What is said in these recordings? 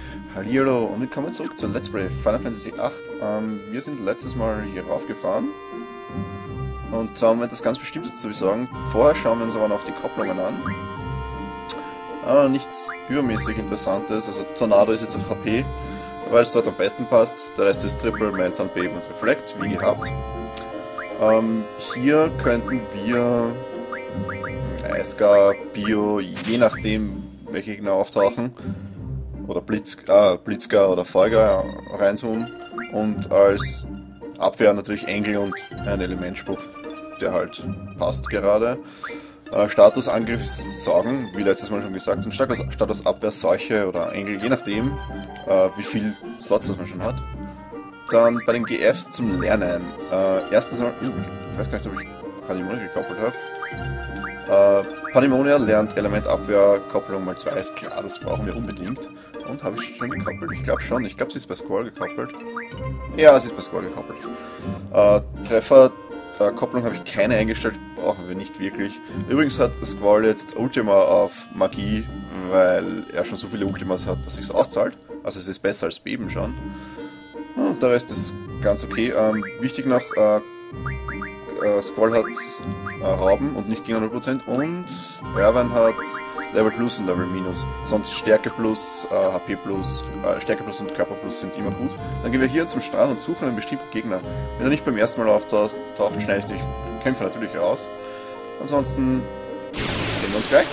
Hallihallo und willkommen zurück zu Let's Play Final Fantasy VIII. Wir sind letztes Mal hier raufgefahren und zwar haben wir etwas ganz Bestimmtes zu sagen. Vorher schauen wir uns aber noch die Kopplungen an. Nichts übermäßig Interessantes, also Tornado ist jetzt auf HP, weil es dort am besten passt. Der Rest ist Triple, Meltdown, Beben und Reflect, wie gehabt. Hier könnten wir Eisgar, Bio, je nachdem welche genau auftauchen, oder Blitzgar oder Feuergar reintun und als Abwehr natürlich Engel und ein Elementspruch, der halt passt gerade. Statusangriff ist Saugen, wie letztes Mal schon gesagt, und Status Abwehr Seuche oder Engel, je nachdem wie viel Slots das man schon hat. Dann bei den GFs zum Lernen. Erstens mal, ich weiß gar nicht, ob ich Pandemonia gekoppelt habe. Pandemonia lernt Elementabwehr, Kopplung mal 2, ist klar, das brauchen wir unbedingt. Und habe ich schon gekoppelt? Ich glaube schon. Ich glaube, sie ist bei Squall gekoppelt. Ja, sie ist bei Squall gekoppelt. Treffer, Kopplung habe ich keine eingestellt, brauchen wir nicht wirklich. Übrigens hat Squall jetzt Ultima auf Magie, weil er schon so viele Ultimas hat, dass sich's auszahlt. Also es ist besser als Beben schon. Und der Rest ist ganz okay. Wichtig noch, Squall hat Rauben und nicht gegen 0% und Erwan hat Level Plus und Level Minus. Sonst Stärke Plus, HP Plus, Stärke Plus und Körper Plus sind immer gut. Dann gehen wir hier zum Strand und suchen einen bestimmten Gegner. Wenn er nicht beim ersten Mal auftaucht, schneide ich die Kämpfe natürlich raus. Ansonsten sehen wir uns gleich.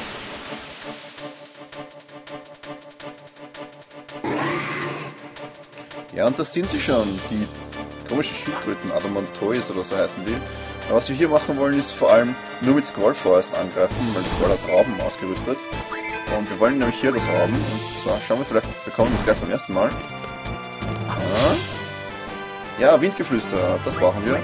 Ja, und das sind sie schon, die komischen Schildkröten, Adamantois oder so heißen die. Was wir hier machen wollen, ist vor allem nur mit Squall vorerst angreifen, weil Squall hat Rauben ausgerüstet. Und wir wollen nämlich hier das Rauben, und zwar schauen wir, vielleicht bekommen wir es gleich beim ersten Mal. Ja, Windgeflüster, das brauchen wir.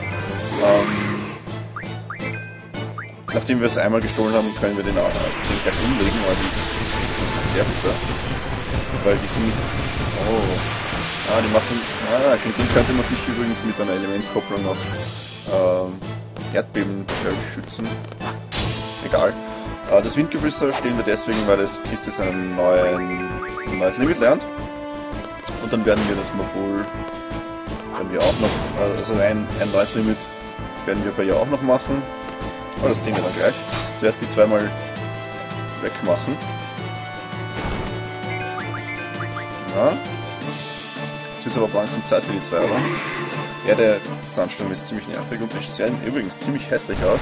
Nachdem wir es einmal gestohlen haben, können wir den gleich umlegen, also der bitte. Weil die sind... Oh... die machen... den könnte man sich übrigens mit einer Elementkopplung auf Erdbeben schützen. Egal. Das Windgeflüster stehen wir deswegen, weil das Kiste ein neues Limit lernt. Und dann werden wir das Modul auch noch, also ein neues Limit werden wir bei ihr auch noch machen. Aber das sehen wir dann gleich. Zuerst die zweimal wegmachen. Ja. Es ist aber auch langsam Zeit für die zwei, oder? Ja, der Sandsturm ist ziemlich nervig und die sehen übrigens ziemlich hässlich aus.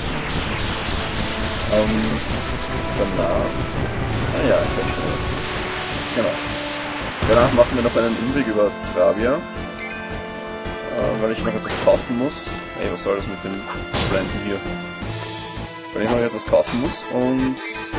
Danach... ja, ich weiß schon. Genau. Danach machen wir noch einen Umweg über Travia. Weil ich noch etwas kaufen muss. Ey, was soll das mit dem Blenden hier? Weil ich noch etwas kaufen muss und...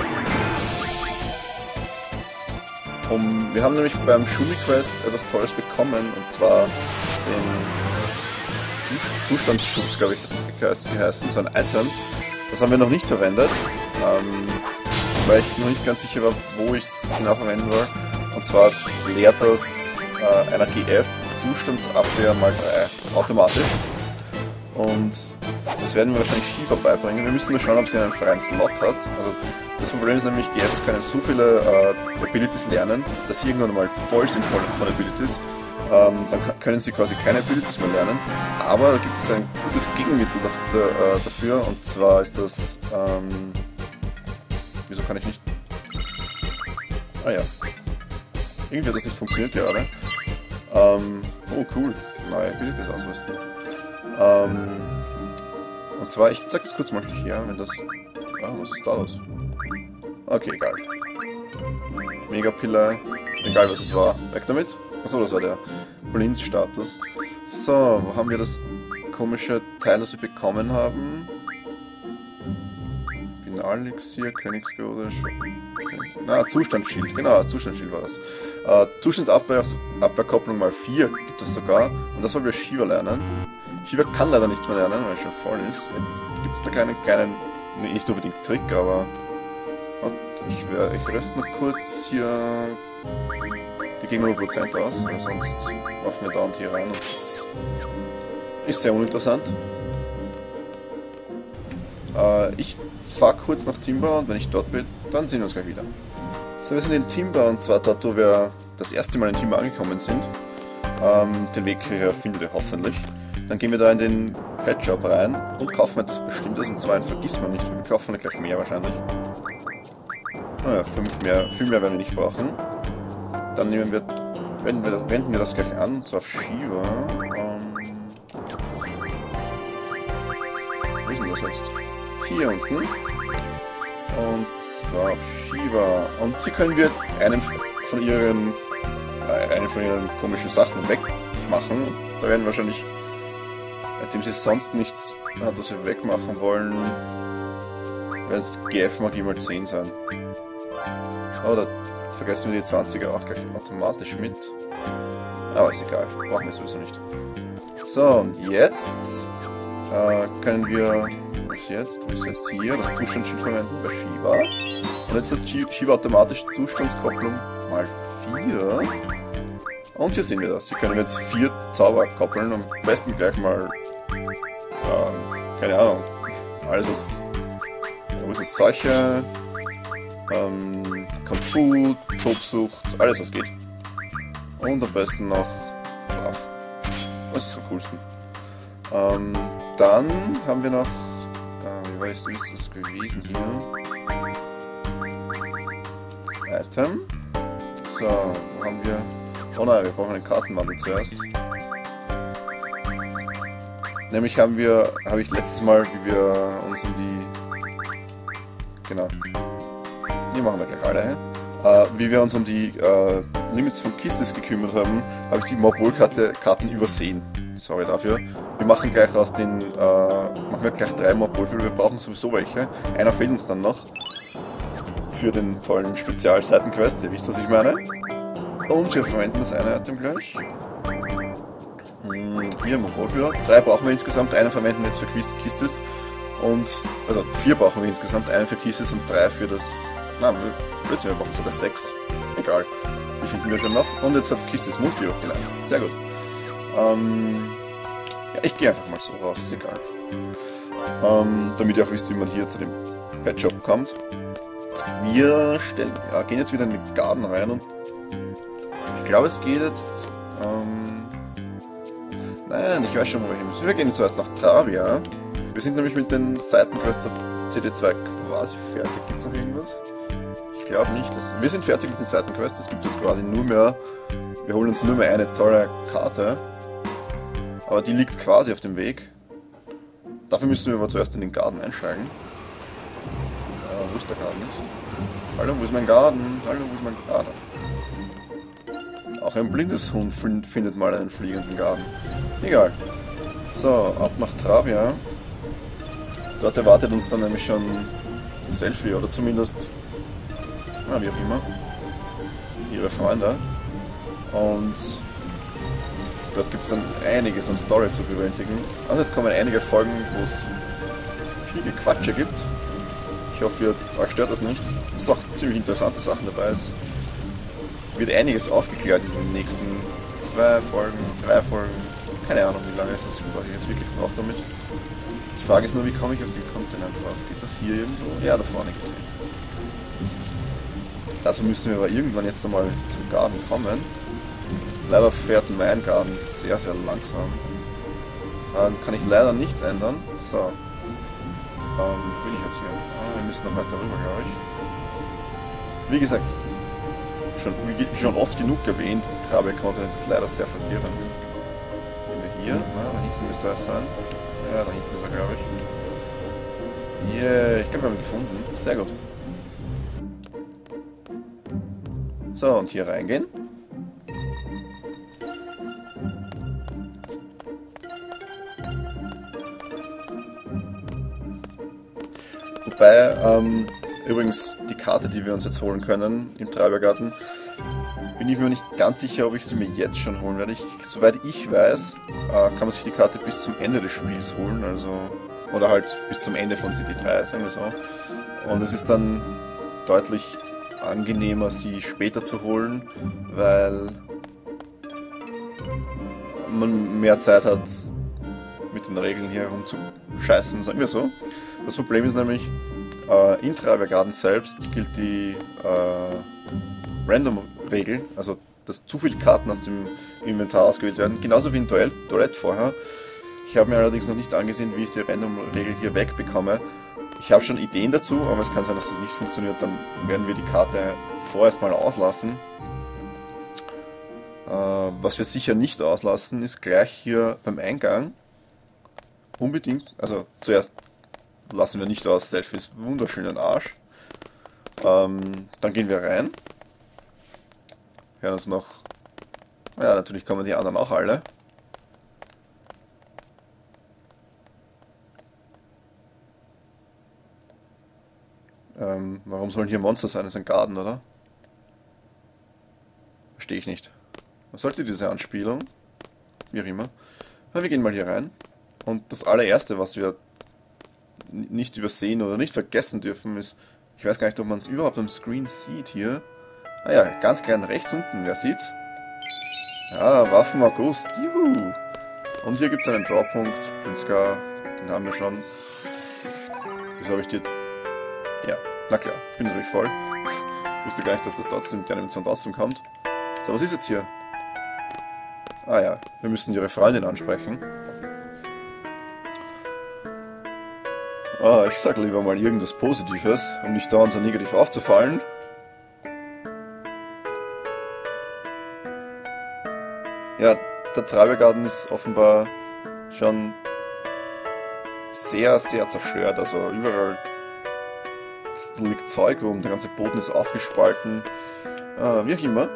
wir haben nämlich beim Shumi Quest etwas Tolles bekommen, und zwar den Zustandsschutz, glaube ich, hat das geheißen, so ein Item. Das haben wir noch nicht verwendet, weil ich noch nicht ganz sicher war, wo ich es genau verwenden soll. Und zwar lehrt das einer GF Zustandsabwehr mal 3 automatisch. Und das werden wir wahrscheinlich Shiva beibringen. Wir müssen nur schauen, ob sie einen freien Slot hat. Also das Problem ist nämlich, GFs können so viele Abilities lernen, dass sie irgendwann mal voll sind von Abilities. Dann können sie quasi keine Abilities mehr lernen. Aber da gibt es ein gutes Gegenmittel dafür, und zwar ist das... wieso kann ich nicht... Ah ja. Irgendwie hat das nicht funktioniert gerade. Oh cool, neue Abilities ausrüsten. Und zwar, ich zeig das kurz mal hier, wenn das... was ist da los? Okay, egal. Megapiller, egal was es war, weg damit. Achso, das war der Blindstatus. So, wo haben wir das komische Teil, das wir bekommen haben? Finalelixier, Königsgode, Zustandsschild, genau, Zustandsschild war das. Zustandsabwehrkopplung mal 4 gibt es sogar, und das wollen wir Shiva lernen. Shiva kann leider nichts mehr lernen, weil er schon voll ist. Jetzt gibt es da kleinen, nicht unbedingt Trick, aber... Und ich röste noch kurz hier die gegen 0% aus, weil sonst laufen wir dauernd hier rein und das ist sehr uninteressant. Ich fahre kurz nach Timber und wenn ich dort bin, dann sehen wir uns gleich wieder. So, wir sind in Timber, und zwar dort, wo wir das erste Mal in Team angekommen sind, den Weg hierher findet ihr hoffentlich. Dann gehen wir da in den Pet Shop rein und kaufen etwas Bestimmtes, und zwar ein Vergissmeinnicht. Wir kaufen gleich mehr wahrscheinlich. Naja, 5 mehr, viel mehr werden wir nicht brauchen. Dann wenden wir das gleich an, und zwar auf Shiva. Wo ist denn das jetzt? Hier unten. Und zwar auf Shiva. Und hier können wir jetzt eine von ihren komischen Sachen wegmachen. Da werden wahrscheinlich, nachdem sie sonst nichts hat, was wir wegmachen wollen, wird es GF-Magie mal 10 sein. Oh, da vergessen wir die 20er auch gleich automatisch mit. Aber ist egal, brauchen wir sowieso nicht. So, und jetzt können wir, wo ist jetzt hier, das Zustandsschild verwenden bei Shiva. Und jetzt hat Shiva automatisch Zustandskopplung mal 4. Und hier sehen wir das. Hier können wir jetzt 4 Zauber koppeln und am besten gleich mal, keine Ahnung, alles was, wo ist das, Seuche, Kampfu, Tobsucht, alles was geht. Und am besten noch Schlaf. Das ist am coolsten. Dann haben wir noch, wie ist das gewesen hier? Item. So, wo haben wir? Oh nein, wir brauchen einen Kartenwandel zuerst. Nämlich habe ich letztes Mal, wie wir uns um die... Genau. Die machen wir gleich alle. Wie wir uns um die Limits von Kistes gekümmert haben, habe ich die Mob-Wohl-Karten übersehen. Sorry dafür. Wir machen gleich aus den... machen wir gleich 3 Mob-Wohl, wir brauchen sowieso welche. Einer fehlt uns dann noch. Für den tollen Spezial-Seitenquest, ihr wisst, was ich meine. Und wir verwenden das eine Item gleich. Hier Mob-Wohl. 3 brauchen wir insgesamt, einen verwenden wir jetzt für Kistes. Und, also 4 brauchen wir insgesamt, einen für Kisses und 3 für das... Nein, wir brauchen sogar 6. Egal. Die finden wir schon noch. Und jetzt hat Kistes Multi hochgeladen. Sehr gut. Ja, ich gehe einfach mal so raus, ist egal. Damit ihr auch wisst, wie man hier zu dem Pet Shop kommt. Wir gehen jetzt wieder in den Garten rein und ich glaube, es geht jetzt... nein, ich weiß schon, wo wir hin müssen. Wir gehen zuerst nach Travia. Wir sind nämlich mit den Seitenquests auf CD2 quasi fertig. Gibt es noch irgendwas? Ich glaube nicht. Wir sind fertig mit den Seitenquests. Es gibt jetzt quasi nur mehr... Wir holen uns nur mehr eine tolle Karte. Aber die liegt quasi auf dem Weg. Dafür müssen wir aber zuerst in den Garten einsteigen. Wo ist der Garten? Hallo, wo ist mein Garten? Hallo, wo ist mein Garten? Auch ein blindes Hund findet mal einen fliegenden Garten. Egal. So, ab nach Travia. Dort erwartet uns dann nämlich schon Selfie oder zumindest, wie auch immer, ihre Freunde. Und dort gibt es dann einiges an Story zu bewältigen. Also jetzt kommen einige Folgen, wo es viel Gequatsche gibt. Ich hoffe, euch stört das nicht. Es ist auch ziemlich interessante Sachen dabei. Es wird einiges aufgeklärt in den nächsten 2 Folgen, 3 Folgen. Keine Ahnung, wie lange ist das, was ich jetzt wirklich brauche damit. Die Frage ist nur, wie komme ich auf den Kontinent drauf? Geht das hier irgendwo? Ja, da vorne geht's hin. Dazu müssen wir aber irgendwann jetzt einmal zum Garten kommen. Leider fährt mein Garten sehr, sehr langsam. Dann kann ich leider nichts ändern. So. Bin ich jetzt hier? Wir müssen noch weiter rüber, glaube ich. Wie gesagt, schon oft genug erwähnt, Travia-Kontinent ist leider sehr verwirrend. Sind wir hier? Da hinten müsste er sein. Ja, da hinten ist er, glaube ich. Yeah, ich glaube, wir haben ihn gefunden. Sehr gut. So, und hier reingehen. Wobei, übrigens, die Karte, die wir uns jetzt holen können im Treibergarten, bin ich mir nicht ganz sicher, ob ich sie mir jetzt schon holen werde. Soweit ich weiß, kann man sich die Karte bis zum Ende des Spiels holen, also, oder halt bis zum Ende von CD3, sagen wir so. Und es ist dann deutlich angenehmer, sie später zu holen, weil man mehr Zeit hat, mit den Regeln hier herumzuscheißen, sagen wir so. Das Problem ist nämlich, in Treibergarten selbst gilt die Random-Regel, also dass zu viele Karten aus dem Inventar ausgewählt werden. Genauso wie in Toilette vorher. Ich habe mir allerdings noch nicht angesehen, wie ich die Random-Regel hier wegbekomme. Ich habe schon Ideen dazu, aber es kann sein, dass das nicht funktioniert. Dann werden wir die Karte vorerst mal auslassen. Was wir sicher nicht auslassen, ist gleich hier beim Eingang. Unbedingt, also zuerst lassen wir nicht aus, Selfies wunderschönen Arsch. Dann gehen wir rein. Hören uns noch. Ja, natürlich kommen die anderen auch alle. Warum sollen hier Monster sein? Das ist ein Garten, oder? Verstehe ich nicht. Was sollte diese Anspielung? Wie auch immer. Na, wir gehen mal hier rein. Und das allererste, was wir nicht übersehen oder nicht vergessen dürfen, ist, ich weiß gar nicht, ob man es überhaupt am Screen sieht hier. Ah ja, ganz klein rechts unten, wer sieht's? Ja, Waffen August, juhu! Und hier gibt es einen Drawpunkt, Blitzcar, den haben wir schon. Wieso habe ich dir... Ja, na klar, bin natürlich voll. Ich wusste gar nicht, dass das trotzdem, die Animation trotzdem kommt. So, was ist jetzt hier? Ah ja, wir müssen ihre Freundin ansprechen. Ah, ich sag lieber mal irgendwas Positives, um nicht dauernd so negativ aufzufallen. Ja, der Treibergarten ist offenbar schon sehr, sehr zerstört. Also überall liegt Zeug rum, der ganze Boden ist aufgespalten. Wie auch immer.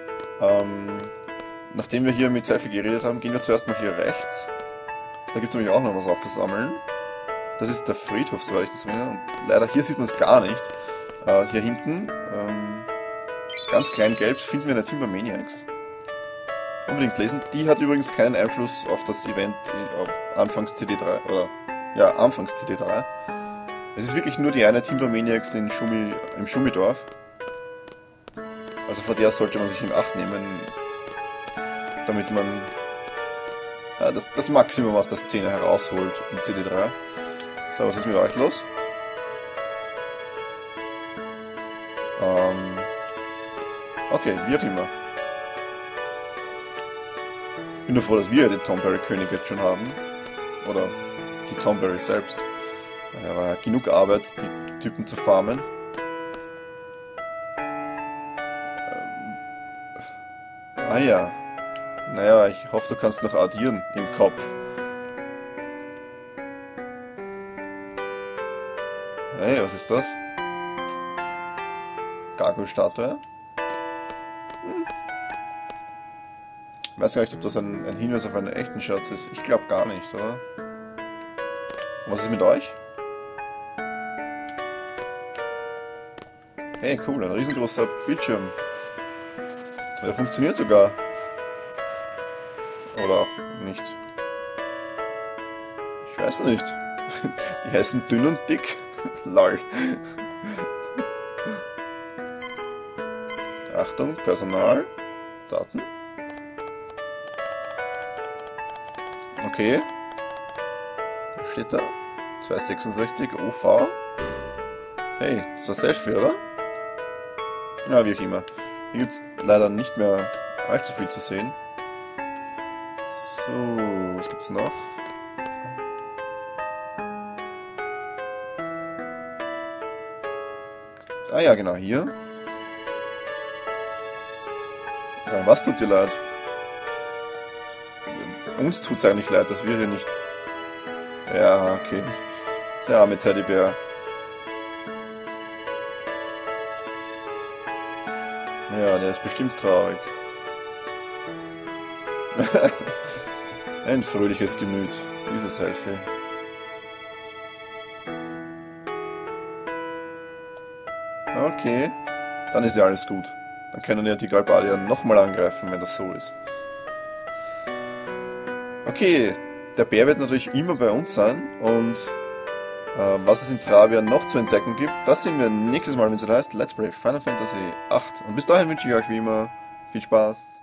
Nachdem wir hier mit Selfie geredet haben, gehen wir zuerst mal hier rechts. Da gibt es nämlich auch noch was aufzusammeln. Das ist der Friedhof, soweit ich das sehe. Und leider hier sieht man es gar nicht. Hier hinten, ganz klein gelb, finden wir eine Timbermaniacs. Unbedingt lesen. Die hat übrigens keinen Einfluss auf das Event auf Anfangs CD3. Oder, ja, Anfangs CD3. Es ist wirklich nur die eine Timbermaniacs im Schumidorf. Also vor der sollte man sich in Acht nehmen, damit man ja, das Maximum aus der Szene herausholt in CD3. So, was ist mit euch los? Okay, wie auch immer. Ich bin nur froh, dass wir den Tomberry-König jetzt schon haben. Oder die Tomberry selbst. Da war ja genug Arbeit, die Typen zu farmen. Ah ja. Naja, ich hoffe, du kannst noch addieren im Kopf. Hey, was ist das? Gargoyle-Statue? Ich weiß gar nicht, ob das ein Hinweis auf einen echten Schatz ist. Ich glaube gar nicht, oder? Und was ist mit euch? Hey, cool, ein riesengroßer Bildschirm. Der funktioniert sogar. Oder auch nicht. Ich weiß nicht. Die heißen dünn und dick. Lol. Achtung, Personal. Daten. Okay. Was steht da? 266 OV. Hey, das war Selfie, oder? Ja, wie auch immer. Hier gibt es leider nicht mehr allzu viel zu sehen. So, was gibt's noch? Ah ja, genau, hier. Ja, was tut dir leid? Uns tut's eigentlich leid, dass wir hier nicht... Ja, okay. Der arme Teddybär. Ja, der ist bestimmt traurig. Ein fröhliches Gemüt, dieses Selfie. Okay, dann ist ja alles gut. Dann können ja die Galbadier nochmal angreifen, wenn das so ist. Okay, der Bär wird natürlich immer bei uns sein und was es in Terraria noch zu entdecken gibt, das sehen wir nächstes Mal, wenn es heißt Let's Play Final Fantasy VIII. Und bis dahin wünsche ich euch wie immer viel Spaß.